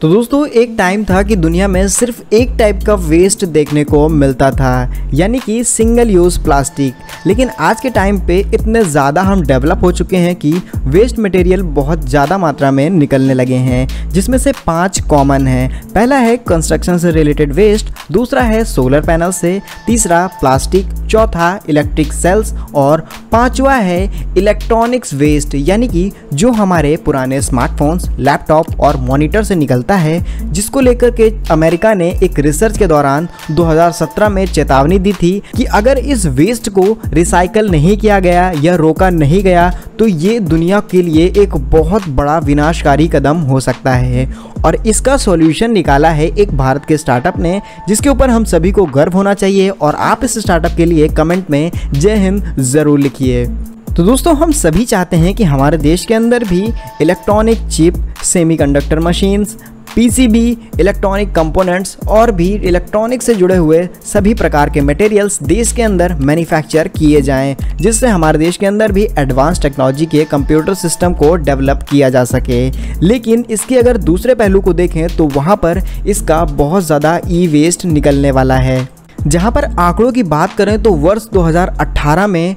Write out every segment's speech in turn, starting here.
तो दोस्तों एक टाइम था कि दुनिया में सिर्फ एक टाइप का वेस्ट देखने को मिलता था, यानी कि सिंगल यूज़ प्लास्टिक। लेकिन आज के टाइम पे इतने ज़्यादा हम डेवलप हो चुके हैं कि वेस्ट मटेरियल बहुत ज़्यादा मात्रा में निकलने लगे हैं, जिसमें से 5 कॉमन हैं। पहला है कंस्ट्रक्शन से रिलेटेड वेस्ट, दूसरा है सोलर पैनल से, तीसरा प्लास्टिक, चौथा इलेक्ट्रिक सेल्स और पांचवा है इलेक्ट्रॉनिक्स वेस्ट, यानी कि जो हमारे पुराने स्मार्टफोन्स, लैपटॉप और मॉनिटर से निकलता है, जिसको लेकर के अमेरिका ने एक रिसर्च के दौरान 2017 में चेतावनी दी थी कि अगर इस वेस्ट को रिसाइकल नहीं किया गया या रोका नहीं गया तो ये दुनिया के लिए एक बहुत बड़ा विनाशकारी कदम हो सकता है। और इसका सॉल्यूशन निकाला है एक भारत के स्टार्टअप ने, जिसके ऊपर हम सभी को गर्व होना चाहिए। और आप इस स्टार्टअप के लिए कमेंट में जय हिंद ज़रूर लिखिए। तो दोस्तों हम सभी चाहते हैं कि हमारे देश के अंदर भी electronic chip, semiconductor machines, PCB, electronic components और भी इलेक्ट्रॉनिक से जुड़े हुए सभी प्रकार के मटेरियल्स देश के अंदर मैन्युफैक्चर किए जाएं, जिससे हमारे देश के अंदर भी एडवांस टेक्नोलॉजी के कंप्यूटर सिस्टम को डेवलप किया जा सके। लेकिन इसके अगर दूसरे पहलू को देखें तो वहाँ पर इसका बहुत ज़्यादा ई वेस्ट निकलने वाला है। जहाँ पर आंकड़ों की बात करें तो वर्ष 2018 में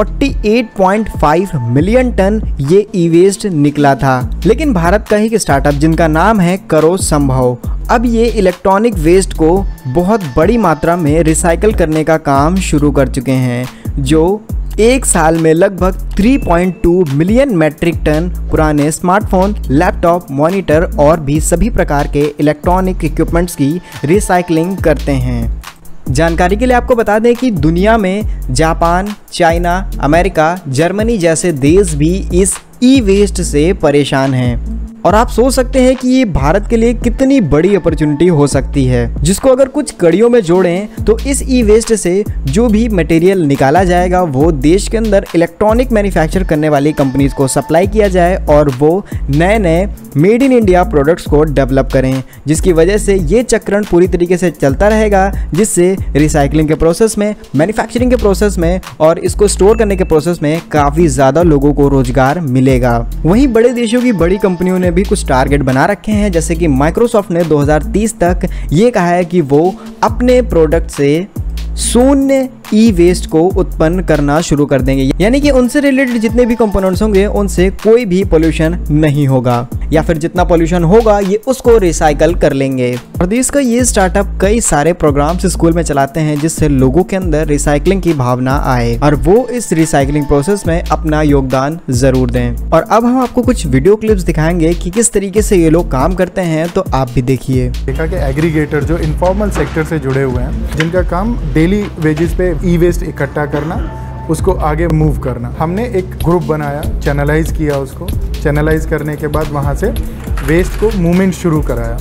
48.5 मिलियन टन ये ई वेस्ट निकला था। लेकिन भारत का ही एक स्टार्टअप जिनका नाम है करो संभव, अब ये इलेक्ट्रॉनिक वेस्ट को बहुत बड़ी मात्रा में रिसाइकल करने का काम शुरू कर चुके हैं, जो एक साल में लगभग 3.2 मिलियन मैट्रिक टन पुराने स्मार्टफोन, लैपटॉप, मॉनिटर और भी सभी प्रकार के इलेक्ट्रॉनिक इक्विपमेंट्स की रिसाइकलिंग करते हैं। जानकारी के लिए आपको बता दें कि दुनिया में जापान, चाइना, अमेरिका, जर्मनी जैसे देश भी इस ई वेस्ट से परेशान हैं। और आप सोच सकते हैं कि ये भारत के लिए कितनी बड़ी अपॉर्चुनिटी हो सकती है, जिसको अगर कुछ कड़ियों में जोड़ें तो इस ई वेस्ट से जो भी मटेरियल निकाला जाएगा वो देश के अंदर इलेक्ट्रॉनिक मैन्युफैक्चर करने वाली कंपनीज को सप्लाई किया जाए और वो नए नए मेड इन इंडिया प्रोडक्ट्स को डेवलप करें, जिसकी वजह से ये चक्रण पूरी तरीके से चलता रहेगा, जिससे रिसाइकलिंग के प्रोसेस में, मैन्युफैक्चरिंग के प्रोसेस में और इसको स्टोर करने के प्रोसेस में काफ़ी ज़्यादा लोगों को रोजगार मिलेगा। वहीं बड़े देशों की बड़ी कंपनियों ने भी कुछ टारगेट बना रखे हैं, जैसे कि माइक्रोसॉफ्ट ने 2030 तक ये कहा है कि वो अपने प्रोडक्ट से शून्य ई वेस्ट को उत्पन्न करना शुरू कर देंगे, यानी कि उनसे रिलेटेड जितने भी कंपोनेंट्स होंगे उनसे कोई भी पोल्यूशन नहीं होगा, या फिर जितना पोल्यूशन होगा ये उसको रिसाइकल कर लेंगे। और देश का ये स्टार्टअप कई सारे प्रोग्राम्स स्कूल में चलाते हैं, जिससे लोगों के अंदर रिसाइकलिंग की भावना आए और वो इस रिसाइकलिंग प्रोसेस में अपना योगदान जरूर दें। और अब हम आपको कुछ वीडियो क्लिप्स दिखाएंगे कि किस तरीके से ये लोग काम करते हैं, तो आप भी देखिए। देखा कि एग्रीगेटर जो इनफॉर्मल सेक्टर से जुड़े हुए हैं, जिनका काम डेली वेजेस पे ई वेस्ट इकट्ठा करना, उसको आगे मूव करना, हमने एक ग्रुप बनाया, चैनलाइज किया, उसको चैनलाइज करने के बाद वहाँ से वेस्ट को मूवमेंट शुरू कराया।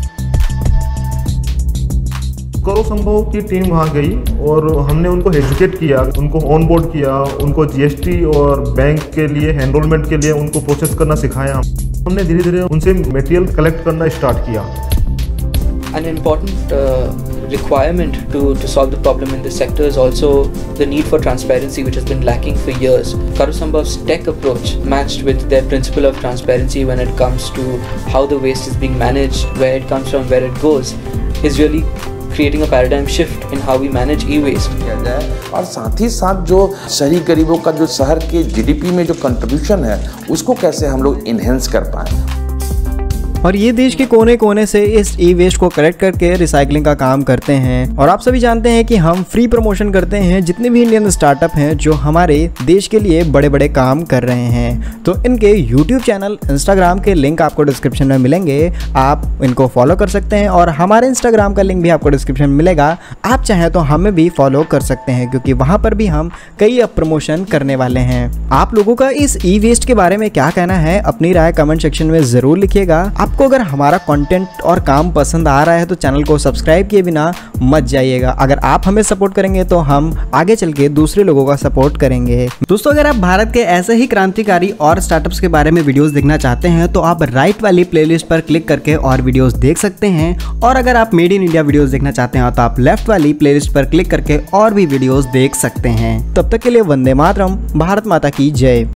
करो संभव की टीम वहाँ गई और हमने उनको एजुकेट किया, उनको ऑन बोर्ड किया, उनको जीएसटी और बैंक के लिए एनरोलमेंट के लिए उनको प्रोसेस करना सिखाया। हमने धीरे धीरे उनसे मटेरियल कलेक्ट करना स्टार्ट किया। An important requirement to solve the problem in this sector is also the need for transparency, which has been lacking for years. Karo Sambhav's tech approach, matched with their principle of transparency when it comes to how the waste is being managed, where it comes from, where it goes, is really creating a paradigm shift in how we manage e-waste. और साथ ही साथ जो शहरी गरीबों का जो शहर के जीडीपी में जो कंट्रीब्यूशन है उसको कैसे हम लोग इन्हेंस कर पाएँ। और ये देश के कोने कोने से इस ई वेस्ट को कलेक्ट करके रिसाइकलिंग का काम करते हैं। और आप सभी जानते हैं कि हम फ्री प्रमोशन करते हैं जितने भी इंडियन स्टार्टअप हैं जो हमारे देश के लिए बड़े बड़े काम कर रहे हैं। तो इनके यूट्यूब चैनल, इंस्टाग्राम के लिंक आपको डिस्क्रिप्शन में मिलेंगे, आप इनको फॉलो कर सकते हैं। और हमारे इंस्टाग्राम का लिंक भी आपको डिस्क्रिप्शन में मिलेगा, आप चाहें तो हमें भी फॉलो कर सकते हैं, क्योंकि वहाँ पर भी हम कई अब प्रमोशन करने वाले हैं। आप लोगों का इस ई वेस्ट के बारे में क्या कहना है, अपनी राय कमेंट सेक्शन में ज़रूर लिखिएगा। आपको अगर हमारा कंटेंट और काम पसंद आ रहा है तो चैनल को सब्सक्राइब किए बिना मत जाइएगा। अगर आप हमें सपोर्ट करेंगे तो हम आगे चल के दूसरे लोगों का सपोर्ट करेंगे। दोस्तों अगर आप भारत के ऐसे ही क्रांतिकारी और स्टार्टअप्स के बारे में वीडियोस देखना चाहते हैं तो आप राइट वाली प्लेलिस्ट पर क्लिक करके और वीडियोस देख सकते हैं। और अगर आप मेड इन इंडिया वीडियोस देखना चाहते हैं तो आप लेफ्ट वाली प्लेलिस्ट पर क्लिक करके और भी वीडियोस देख सकते हैं। तब तक के लिए वंदे मातरम, भारत माता की जय।